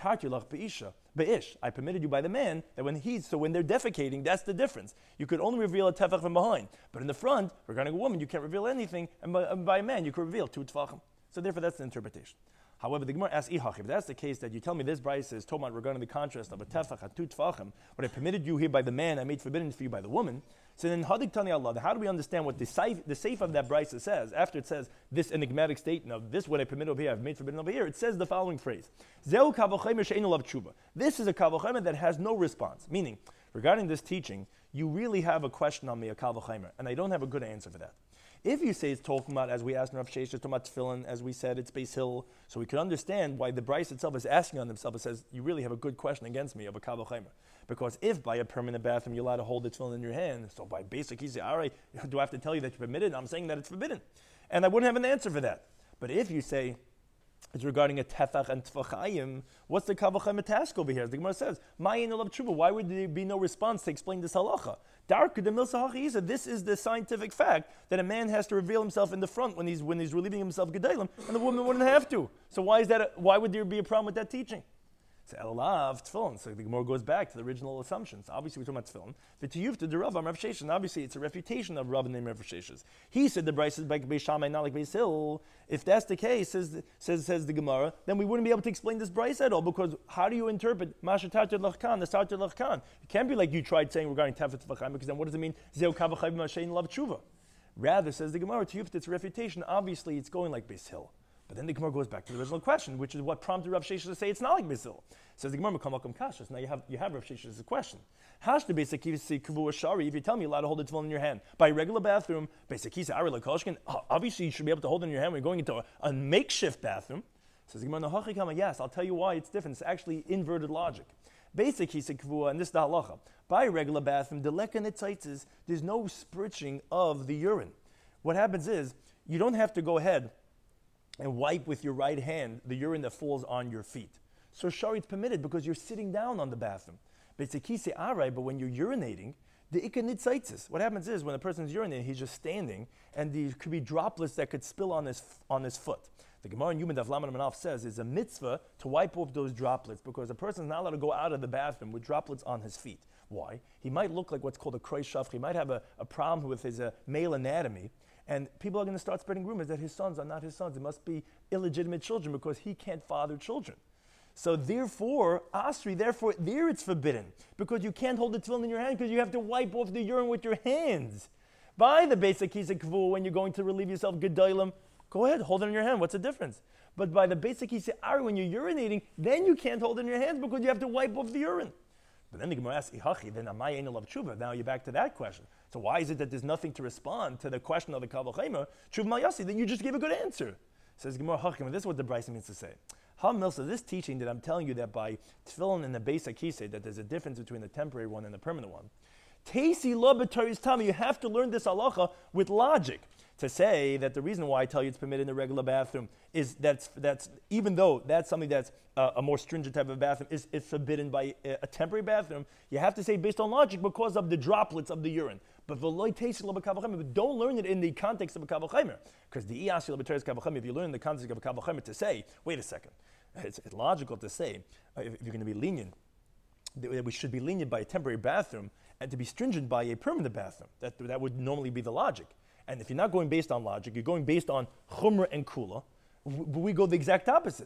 I permitted you by the man that when they're defecating, that's the difference. You could only reveal a tefach from behind, but in the front, regarding a woman, you can't reveal anything, and by a man, you could reveal two tefachim. So therefore, that's the interpretation. However, the Gemara asks, if that's the case, that you tell me this Brisa is talking about regarding the contrast of a tefach and two tefachim, what I permitted you here by the man, I made forbidden for you by the woman. So then, Hadik Tani Allah, how do we understand what the seif of that Brisa says? After it says this enigmatic statement of this, what I permitted over here, I've made forbidden over here, it says the following phrase: Zeu kavochemer she'einu lav tshuva. This is a kavochemer that has no response. Meaning, regarding this teaching, you really have a question on me, a kavochemer, and I don't have a good answer for that. If you say it's talking about, as we asked in Rav Sheshes, talking about tefillin, as we said, it's Beis Hill, so we can understand why the Brisa itself is asking on himself. It says, you really have a good question against me of a kavochemer. Because if by a permanent bathroom you're allowed to hold the tefillin in your hand, so by basic, he said, all right, do I have to tell you that you're permitted? I'm saying that it's forbidden. And I wouldn't have an answer for that. But if you say, it's regarding a tefach and tefachayim, what's the kavochemer task over here? As the Gemara says, why would there be no response to explain this halacha? This is the scientific fact that a man has to reveal himself in the front when he's relieving himself gedolim, and the woman wouldn't have to. So why would there be a problem with that teaching? So elav tefillin. So the Gemara goes back to the original assumptions. Obviously, we're talking about tefillin. V'tiyuv to the Rav Rav Sheshes. Obviously, it's a refutation of Rav named Rav Sheshes. He said the Brisa is like Beis Shammai, not like Beis Hill. If that's the case, says the Gemara, then we wouldn't be able to explain this Brisa at all, because how do you interpret Masha Tartir Lachkan, the Tartir Lachkan? It can't be like you tried saying regarding Tefet Tefachim, because then what does it mean? Zeu kavachayim mashein lav tshuva. Rather, says the Gemara, tiyuv, it's a refutation. Obviously, it's going like Beis Hill. But then the Gemara goes back to the original question, which is what prompted Rav Sheshes to say it's not like Beis Hill. Says the Gemara, Makam Kashas. Now you have Rav Sheshes' question. Hash the basic kivua shari. If you tell me you're allowed to hold the tefillin in your hand by a regular bathroom, basic kisa ari lakoshkin. Obviously, you should be able to hold it in your hand when you're going into a makeshift bathroom. Says the Gemara, no, yes, I'll tell you why it's different. It's actually inverted logic. Basic kisa kivua, and this is the halacha. By a regular bathroom, the leka nitzaitzes, there's no spritching of the urine. What happens is you don't have to go ahead and wipe with your right hand the urine that falls on your feet. So shari, it's permitted because you're sitting down on the bathroom. But when you're urinating, the ikanitzaitis. What happens is when a person's urinating, he's just standing, and there could be droplets that could spill on his foot. The Gemara in Yuma Daf Lamed Manaf says it's a mitzvah to wipe off those droplets because a person's not allowed to go out of the bathroom with droplets on his feet. Why? He might look like what's called a kroy shaf. He might have a problem with his male anatomy. And people are going to start spreading rumors that his sons are not his sons. It must be illegitimate children because he can't father children. So therefore, Asri, there it's forbidden. Because you can't hold the tefillin in your hand because you have to wipe off the urine with your hands. By the basic kisa kvu, when you're going to relieve yourself gedolim, go ahead, hold it in your hand. What's the difference? But by the basic kisa ari, when you're urinating, then you can't hold it in your hands because you have to wipe off the urine. But then the Gemara asks, Ihachi, then amay ein lav tshuva. Now you're back to that question. So why is it that there's nothing to respond to the question of the kavochemer? Tshuva mayasi, then you just gave a good answer. Says Gemara Hachim, and this is what the Brisa means to say. So this teaching that I'm telling you that by tefillin and the basic kisei, that there's a difference between the temporary one and the permanent one. Teisi lo b'Torah's tami, you have to learn this halacha with logic. to say that the reason why I tell you it's permitted in the regular bathroom is that's even though that's something that's a more stringent type of bathroom, is forbidden by a temporary bathroom, you have to say based on logic because of the droplets of the urine. But don't learn it in the context of a Kal V'chomer, because the Iyasi L'B'Teres Kal V'chomer, if you learn in the context of a Kal V'chomer to say, wait a second, it's logical to say, if you're going to be lenient, that we should be lenient by a temporary bathroom and to be stringent by a permanent bathroom. That would normally be the logic. And if you're not going based on logic, you're going based on chumrah and kula, we go the exact opposite.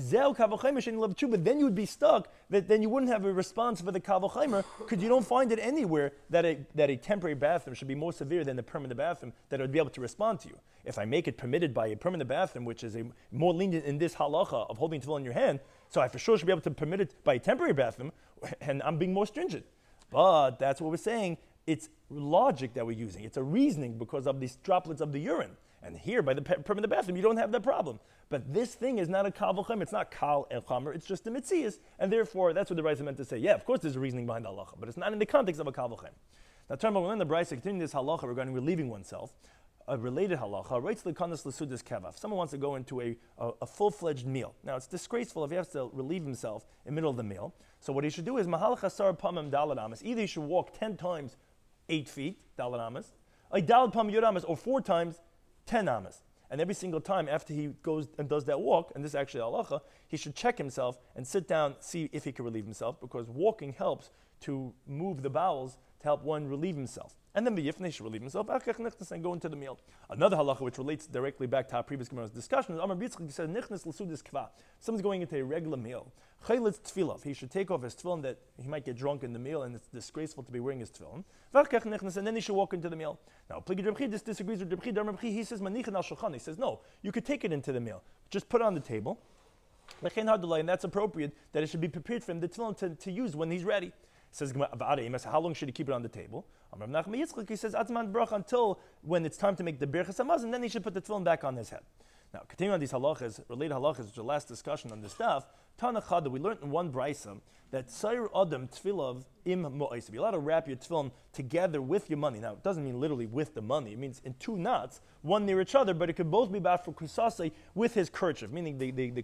But then you would be stuck, that then you wouldn't have a response for the Kal V'chomer, because you don't find it anywhere that a temporary bathroom should be more severe than the permanent bathroom that would be able to respond to you. If I make it permitted by a permanent bathroom, which is a more lenient in this halacha of holding tefillin in your hand, so I for sure should be able to permit it by a temporary bathroom, and I'm being more stringent. But that's what we're saying. It's logic that we're using. It's a reasoning because of these droplets of the urine. And here, by the permanent bathroom, you don't have that problem. But this thing is not a Kal V'chomer. It's not Kal El Chomer. It's just a Mitzias. And therefore, that's what the Brisa meant to say. Yeah, of course there's a reasoning behind the halacha, but it's not in the context of a Kal V'chomer. Now, turn over, when the Brisa continuing this halacha regarding relieving oneself, a related halacha, writes the Kanas L'Sudas Keva. If someone wants to go into a full-fledged meal. Now, it's disgraceful if he has to relieve himself in the middle of the meal. So what he should do is, Mahal Chasar Pamim Dalad Amas. Either he should walk 10 times 8 feet, Dalad Amas, Dalad Pam Yod Amas, or 4 times 10 Amas. And every single time after he goes and does that walk, and this is actually halacha, he should check himself and sit down, see if he can relieve himself, because walking helps to move the bowels to help one relieve himself. And then the Yifnei should relieve himself, and go into the meal. Another halacha which relates directly back to our previous Gemara's discussion is Amar B'Yitzchak said, Nichnas l'Sudas Kva. Someone's going into a regular meal. Chayletz tefillah. He should take off his tefillin, that he might get drunk in the meal and it's disgraceful to be wearing his tefillin. And then he should walk into the meal. Now, Pligi Reb Chi disagrees with Reb Chi. He says, Manichan al Shulchan. He says, no, you could take it into the meal. Just put it on the table. And that's appropriate, that it should be prepared for him, the tefillin to use when he's ready. Says, how long should he keep it on the table? He says, until when it's time to make the birchas hamazon, then he should put the tefillin back on his head. Now, continuing on these halachas, related halachas, which is the last discussion on this stuff, Tanachada, we learned in one brisa that Sayr Adam tefillah im mo'is. You're allowed to wrap your tefillin together with your money. Now, it doesn't mean literally with the money. It means in 2 knots, one near each other, but it could both be bad for kusase with his kerchief, meaning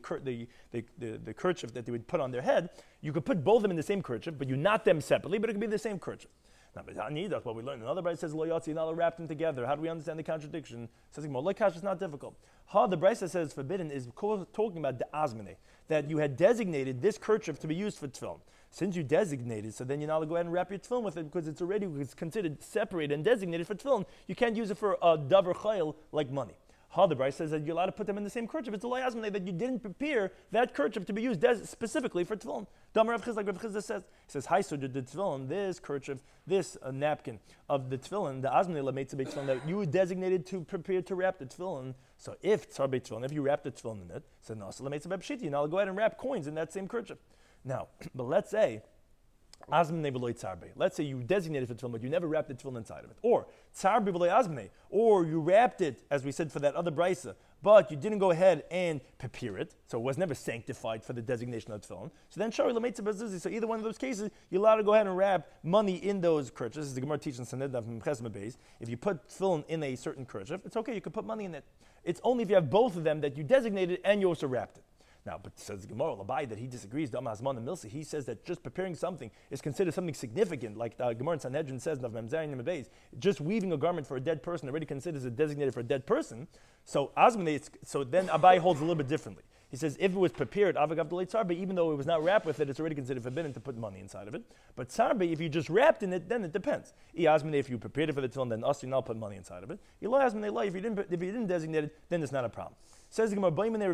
the kerchief that they would put on their head. You could put both of them in the same kerchief, but you knot them separately, but it could be the same kerchief. Now, that's what we learned. Another Brisa says, Lo Yatsi, you're not allowed to wrap them together. How do we understand the contradiction? Says, Molekash is not difficult. How the Brisa says forbidden is talking about the azmine, that you had designated this kerchief to be used for tefillin. Since you designated, so then you're not allowed to go ahead and wrap your tefillin with it because it's considered separated and designated for tefillin. You can't use it for a davar chayil like money. How the Brisa says that you're allowed to put them in the same kerchief. It's a layazmane that you didn't prepare that kerchief to be used specifically for tefillin. Damar Rav Chizda, like Rav Chizda says, he says, "Hi, so the tefillin, this kerchief, this napkin of the tefillin, the azmane lameitza tefillin that you designated to prepare to wrap the tefillin. So if tzar tefillin, if you wrap the tefillin in it, so no, so lameitza b'pshiti, now I'll go ahead and wrap coins in that same kerchief. Now, but let's say. Let's say you designated for tefillin, but you never wrapped the tefillin inside of it. Or tzarbe v'lo azmei, or you wrapped it, as we said for that other brisa, but you didn't go ahead and prepare it, so it was never sanctified for the designation of tefillin. So then shari l'meitza bazuzi. So either one of those cases, you're allowed to go ahead and wrap money in those kerchiefs. This is the Gemara teaching Sanedna from Chesma Beis. If you put tefillin in a certain kerchief, it's okay. You can put money in it. It's only if you have both of them that you designated and you also wrapped it. Now, but says Gemara Labai that he disagrees. Damazman and Milsa, he says that just preparing something is considered something significant, like the Gemara in Sanhedrin says. Just weaving a garment for a dead person already considers it designated for a dead person. So so then Abai holds a little bit differently. He says if it was prepared, but even though it was not wrapped with it, it's already considered forbidden to put money inside of it. But tzarbe, if you just wrapped in it, then it depends. If you prepared it for the tefillin, then also you now put money inside of it. If you didn't designate it, then it's not a problem. Says the Gemara,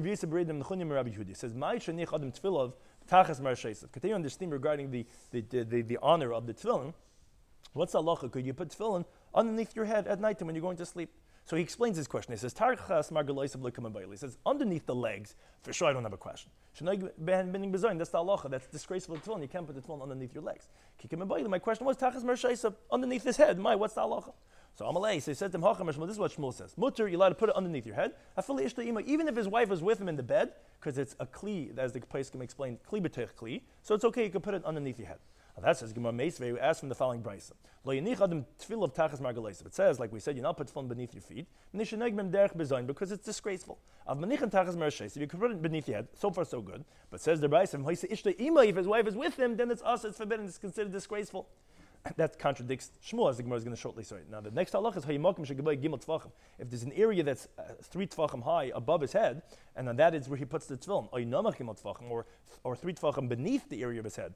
says, "My shenich adam tefillah tachas marsheisav." Continue on this theme regarding the honor of the tefillin. What's the halacha? Could you put tefillin underneath your head at night when you're going to sleep? So he explains his question. He says, he says, underneath the legs, for sure I don't have a question. That's the halacha. That's disgraceful tefillin. You can't put the tefillin underneath your legs. My question was, tachas marsheisav, underneath his head. What's the halacha? So Amalei, so he said to him, this is what Shmuel says. Mutter, you're allowed to put it underneath your head. Even if his wife was with him in the bed, because it's a kli, as the place can explain, kli b'tech kli, so it's okay, you can put it underneath your head. That says Gemara Meisvei, who asked from the following brisa. Lo yinich adam tefillah of tachas margaleisav. It says, like we said, you not put tefillin beneath your feet. Because it's disgraceful. Av manichan tachas margaleisav, you can put it beneath your head. So far, so good. But says the brisa, if his wife is with him, then it's forbidden. It's considered disgraceful. That contradicts Shmuel, as the Gemara is going to shortly say. Now, the next halach is hayimakim shegabay gimel tefachim. If there's an area that's 3 tefachim high above his head, and then that is where he puts the tefillin, oyinamach gimel tefachim, or 3 tefachim beneath the area of his head,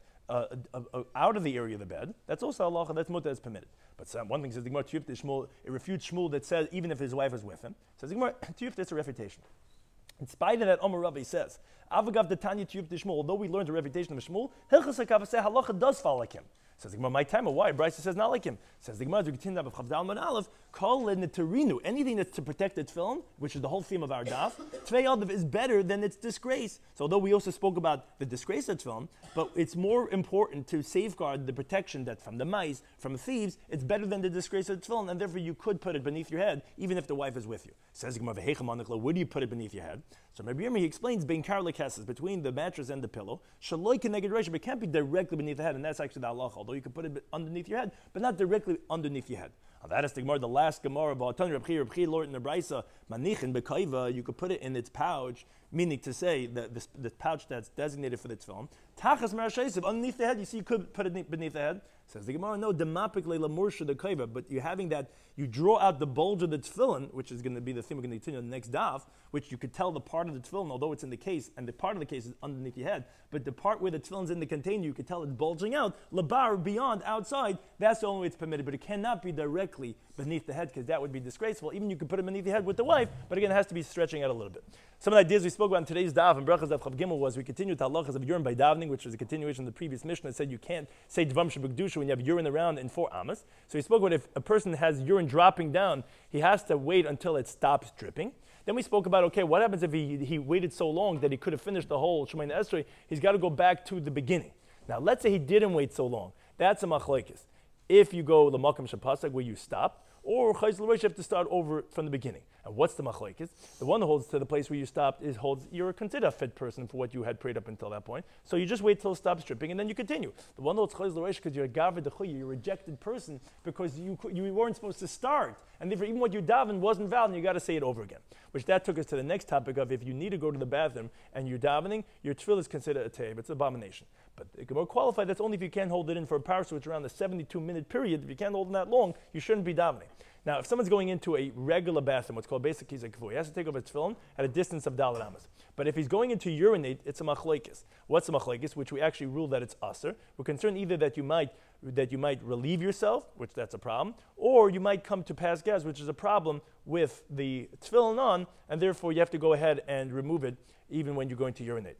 out of the area of the bed, that's also halacha, that's mutar, that's permitted. But one thing says the Gemara Tiyufta Shmuel, it refutes Shmuel that says even if his wife is with him. Says the Gemara Tiyufta, it's a refutation. In spite of that, Omer Rabbi says, Avagav the Tanya Tiyufta Shmuel, although we learned the refutation of Shmuel, Hilchas HaKavaseh halacha does fall like him. Says the Gemara, my time, why? Bryce says not like him. Says the Gemara, we continue of Chavdal Man Aleph, call Netarinu, anything that's to protect the tefillin, which is the whole theme of our daf, Tvei Adav is better than its disgrace. So although we also spoke about the disgrace of tefillin, but it's more important to safeguard the protection that from the mice, from thieves, it's better than the disgrace of tefillin, and therefore you could put it beneath your head, even if the wife is with you. Says the Gemara, where do you put it beneath your head? So Rabbi Yirmiyah, he explains, being karlikesses, between the mattress and the pillow, shaloi keneged reisha, but it can't be directly beneath the head, and that's actually the halacha, although you can put it underneath your head, but not directly underneath your head. That is the Gemara, the last Gemara about Tanya Rabchi Lord in the Brisa, manichin bekaiva, you could put it in its pouch, meaning to say that the pouch that's designated for the tefillin. Tachas marashesiv, underneath the head, you see you could put it beneath the head. Says the Gemara, no, demapik le'lamursha the kaiva, but you're having that, you draw out the bulge of the tefillin, which is going to be the theme we're going to continue on the next daf, which you could tell the part of the tefillin, although it's in the case, and the part of the case is underneath your head, but the part where the tefillin's in the container, you could tell it's bulging out, labar, beyond, outside, that's the only way it's permitted, but it cannot be directly beneath the head, because that would be disgraceful. Even you could put it beneath the head with the wife, but again, it has to be stretching out a little bit. Some of the ideas we spoke about in today's daf and brachas daf Chav Gimel was we continued to halachas of urine by davening, which was a continuation of the previous mission that said you can't say dvam shebekdusha when you have urine around in 4 amas. So we spoke about if a person has urine dropping down, he has to wait until it stops dripping. Then we spoke about, okay, what happens if he waited so long that he could have finished the whole Shemayna Esrei? He's got to go back to the beginning. Now, let's say he didn't wait so long. That's a machlokes. If you go l'makam shapasag, where you stop, or chayz l'reish, you have to start over from the beginning. And what's the machlokes? The one that holds to the place where you stopped holds you're considered a fit person for what you had prayed up until that point. So you just wait till it stops dripping and then you continue. The one that holds chayz l'reish because you're a gaved dechuy, you're a rejected person because you weren't supposed to start. And therefore even what you davened wasn't valid and you got to say it over again. Which that took us to the next topic of if you need to go to the bathroom and you're davening, your tefillah is considered a teib. It's an abomination. But it can be more qualified. That's only if you can't hold it in for a power switch around the 72-minute period. If you can't hold it that long, you shouldn't be davening. Now, if someone's going into a regular bathroom, what's called basic kizah kavui, he has to take off his tefillin at a distance of daled amas. But if he's going in to urinate, it's a machlokes. What's a machlokes? Which we actually rule that it's aser. We're concerned either that you might relieve yourself, which that's a problem, or you might come to pass gas, which is a problem with the tefillin on, and therefore you have to go ahead and remove it even when you're going to urinate.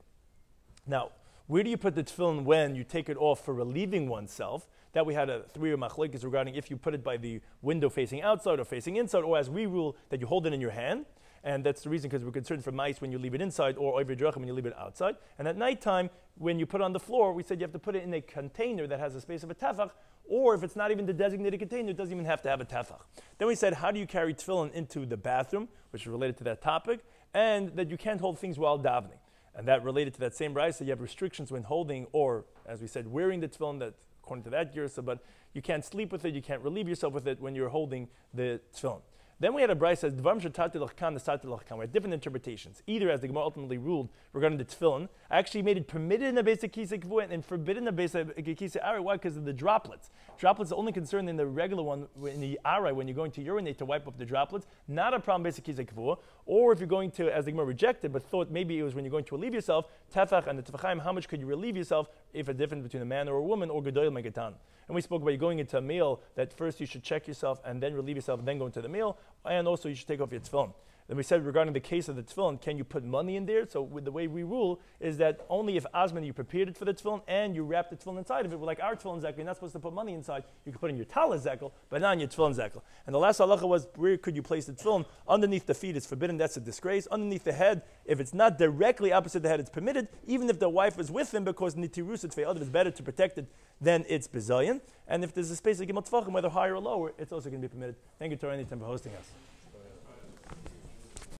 Now, where do you put the tefillin when you take it off for relieving oneself? That we had a 3 machlokes regarding if you put it by the window facing outside or facing inside, or as we rule that you hold it in your hand. And that's the reason because we're concerned for mice when you leave it inside or over drachim when you leave it outside. And at nighttime, when you put it on the floor, we said you have to put it in a container that has a space of a tefach, or if it's not even the designated container, it doesn't even have to have a tefach. Then we said, how do you carry tefillin into the bathroom, which is related to that topic, and that you can't hold things while davening. And that related to that same brayso, so you have restrictions when holding or, as we said, wearing the tefillin, that according to that girsa, but you can't sleep with it, you can't relieve yourself with it when you're holding the tefillin. Then we had a brayso that says, Dvarim shetati l'chkan, nesati l'chkan. We had different interpretations. Either, as the Gemara ultimately ruled regarding the tefillin, I actually made it permitted in the basic kisei kavua and forbidden in the basic kisei arai. Why? Because of the droplets. Droplets are only concerned in the regular one, in the arai, when you're going to urinate to wipe up the droplets. Not a problem basic kisei kavua. Or if you're going to, as the Gemara rejected, but thought maybe it was when you're going to relieve yourself, tefach and the tefachim, how much could you relieve yourself if a difference between a man or a woman, or gedoyel megatan. And we spoke about you going into a meal, that first you should check yourself and then relieve yourself and then go into the meal. And also you should take off your tefillin. Then we said regarding the case of the tefillin, can you put money in there? So with the way we rule is that only if Asman you prepared it for the tefillin and you wrapped the tefillin inside of it, like our tefillin zekel, you're not supposed to put money inside. You can put in your talis zekel, but not in your tefillin zekel. And the last halacha was where could you place the tefillin? Underneath the feet is forbidden, that's a disgrace. Underneath the head, if it's not directly opposite the head, it's permitted, even if the wife is with him, because nitirus et fe'adav is better to protect it than it's bizayin. And if there's a space like gimel tefachim, whether higher or lower, it's also going to be permitted. Thank you, Torah, anytime for hosting us.